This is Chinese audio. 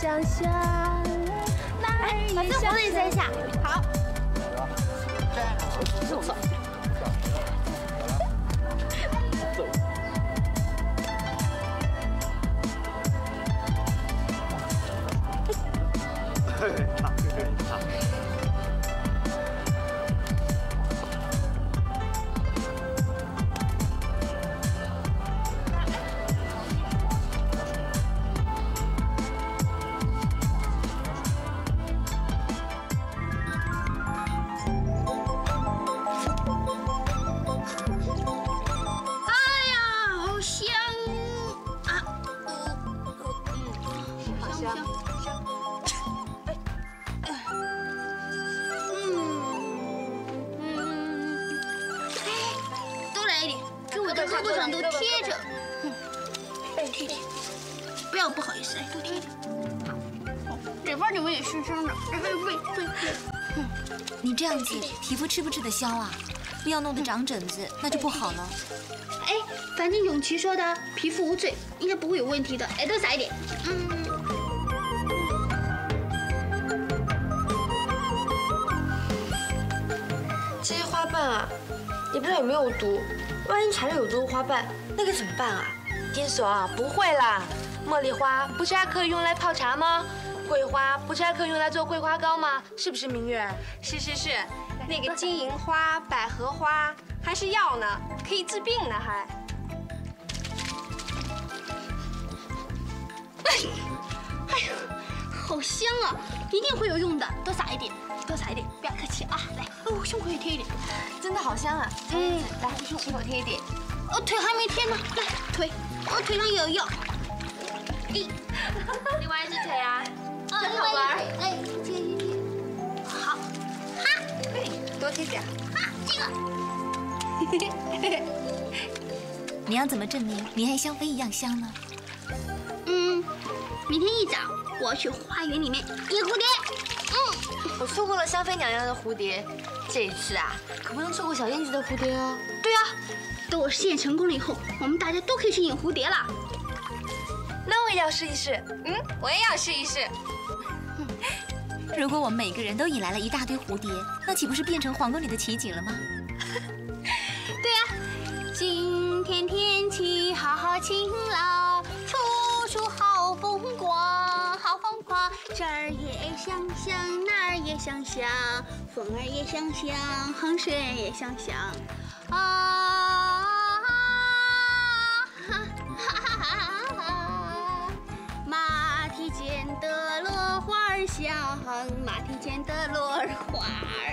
想象，哪儿也想象。把这活力塞一下。好。走。走。 胳膊上都贴着，贴贴，不要不好意思，哎，都贴贴。这边你们也是生的，对。 你这样子皮肤吃不吃得消啊？不要弄得长疹子，那就不好了。 哎，反正永琪说的皮肤无罪，应该不会有问题的。哎，多撒一点。 这些花瓣啊，也不知道有没有毒。 万一查出有毒花瓣，那该怎么办啊？ 金锁，不会啦。茉莉花不是还可以用来泡茶吗？桂花不是还可以用来做桂花糕吗？是不是明月？ 是，那个金银花、百合花还是药呢，可以治病呢还。 哎呦，好香啊！一定会有用的，多撒一点，多撒一点，不要客气啊！来，哦，胸口也贴一点， 真的好香啊！来，胸口贴一点。 哦，腿还没贴呢，来，腿，我腿上也有药。 另外一只腿啊， 真好玩。哎，贴。好，哈， 多贴点。 啊，这个。 你要怎么证明你和香妃一样香呢？ 明天一早我要去花园里面引蝴蝶。 我错过了香妃娘娘的蝴蝶，这一次啊，可不能错过小燕子的蝴蝶哦。对啊， 等我实验成功了以后，我们大家都可以去引蝴蝶了。 那我也要试一试。 我也要试一试。 如果我们每个人都引来了一大堆蝴蝶，那岂不是变成皇宫里的奇景了吗？ 对啊，今天天气好晴朗，处处好风光，好风光，这儿也香香，那儿也香香，风儿也香香，河水也香香，啊！马蹄间的落花儿香，马蹄间的落花儿